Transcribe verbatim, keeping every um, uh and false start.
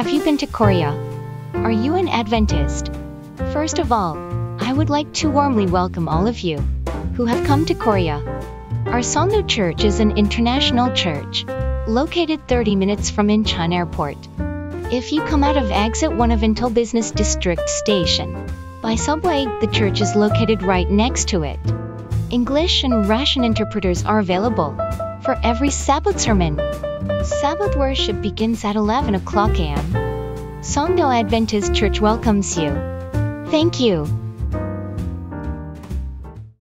Have you been to Korea? Are you an Adventist? First of all, I would like to warmly welcome all of you who have come to Korea. Our Songdo Church is an international church located thirty minutes from Incheon Airport. If you come out of exit one of Intel Business District Station by subway, the church is located right next to it. English and Russian interpreters are available for every Sabbath sermon. Sabbath worship begins at eleven o'clock a m Songdo Adventist Church welcomes you. Thank you.